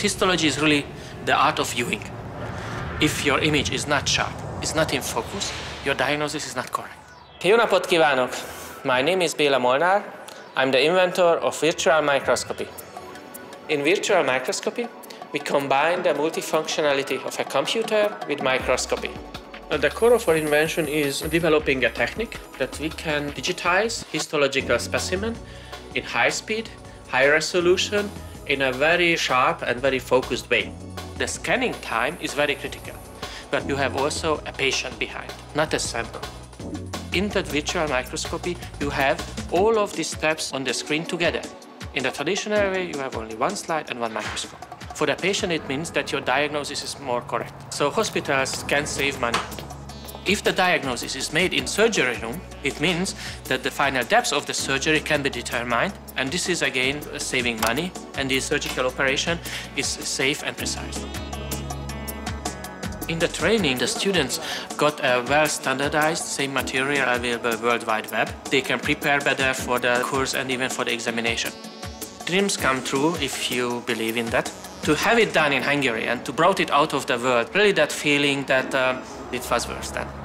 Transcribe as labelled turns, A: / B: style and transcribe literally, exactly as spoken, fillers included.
A: Histology is really the art of viewing. If your image is not sharp, is not in focus, your diagnosis is not correct. Jó napot kívánok! My name is Béla Molnár. I'm the inventor of virtual microscopy. In virtual microscopy, we combine the multifunctionality of a computer with microscopy. The core of our invention is developing a technique that we can digitize histological specimen in high speed, high resolution, in a very sharp and very focused way. The scanning time is very critical, but you have also a patient behind, not a sample. In the virtual microscopy, you have all of these steps on the screen together. In the traditional way, you have only one slide and one microscope. For the patient, it means that your diagnosis is more correct. So hospitals can save money. If the diagnosis is made in surgery room, it means that the final depth of the surgery can be determined, and this is again saving money, and the surgical operation is safe and precise. In the training, the students got a well-standardized, same material available World Wide Web. They can prepare better for the course and even for the examination. Dreams come true if you believe in that. To have it done in Hungary and to brought it out of the world, really that feeling that uh, it was worth that.